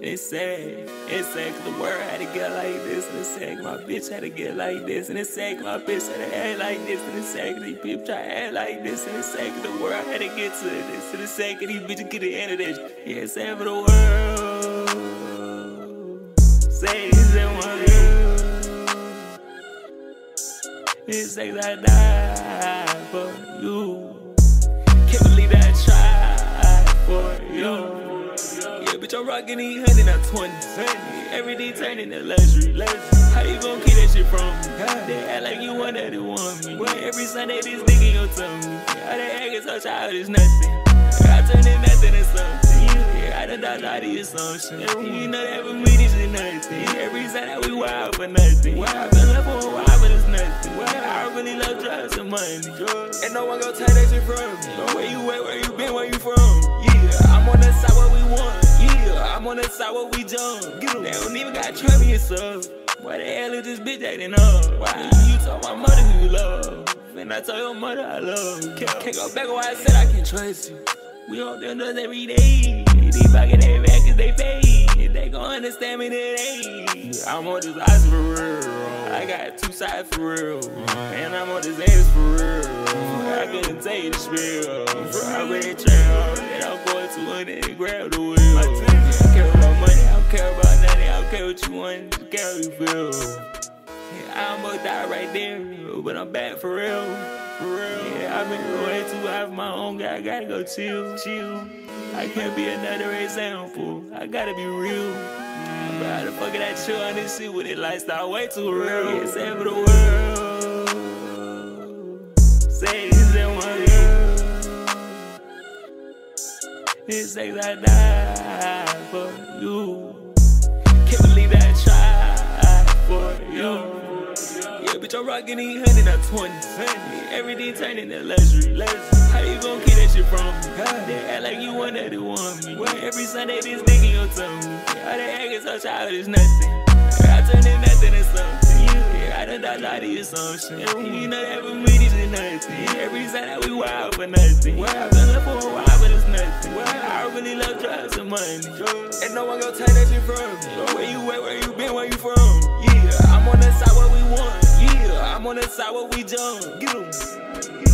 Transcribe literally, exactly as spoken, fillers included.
It's sad, it's sad cause the world had to get like this. And it's sad cause my bitch had to get like this. And it's sad cause my bitch had to act like this. And it's sad cause these people try to act like this. And it's sad cause the world had to get to this. And it's sad cause these bitches get to the end of this. Yeah, it's sad for the world. Say it's that one girl. It's sad cause I died for you. Can't believe that I tried for you. Yeah, bitch, I'm rockin' these hundred, not twenty. Every day turning to luxury. How you gon' keep that shit from me? They act like you want that, they want me. Every Sunday, this nigga gon' tell me. How they act is so childish, nothing. I turn it nothing to something. Yeah, I done dodged all the assumptions. You know that with me, this is nothing. Every Sunday, we wild for nothing. I've been left for a while, but it's nothing. I really love drugs and money. And no one gon' take that shit from me. Where you at, where you been, where you from? Yeah, I'm on the side where we want. I'm on the side where we jump. They don't even gotta try me yourself. Why the hell is this bitch acting up? Why you told my mother who you love? And I told your mother I love. Can't, can't go back on why I said I can trust you. We on them doors every day. These pocket they back cause they pay. They gon' understand me today. I'm on this ice for real. I got two sides for real. And I'm on this ass for real. I couldn't tell you the spiel. I really trail. And I'm going to one and grab the wheel. I don't care about money, I don't care about nothing. I don't care what you want, just care how you feel. Yeah, I almost died right there, but I'm back for real. For real. Yeah, I've been way too high for my own guy. I gotta go chill, chill. I can't be another example. I gotta be real. Mm, but how the fuck did I chill on this shit with it lifestyle way too real? Yeah, save for the world. Say it's that one girl. It's like I died for you. Can't believe that I tried for you. Yeah, bitch, I'm rockin' these hundred, not twenty. Every day turning to luxury. How you gon' keep that shit from me? They act like you want that, they want me. Every Sunday, this nigga gon' tell me. How they act is so childish, nothing. I turn it nothing to something. Yeah, I done dodged all the assumptions. You know that with me, this is nothing. Every Sunday, we wild for nothing. I've been left for a while, but it's nothing. I really love drugs and money. And no one gon' take that shit from me. Where you at, where you been, where you from? Yeah, I'm on the side where we want. Yeah, I'm on the side where we jump. Get 'em.